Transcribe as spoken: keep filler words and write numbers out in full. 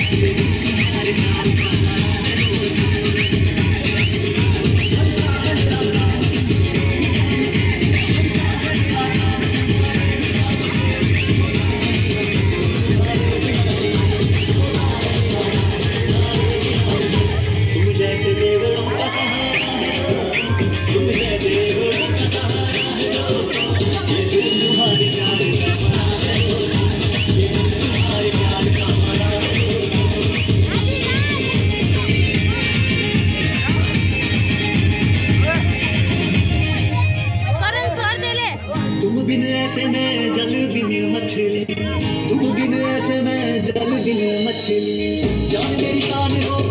बिन ऐसे में जल बिन मछली, तुम बिन ऐसे में जल बिन मछली, जान मेरी शान हो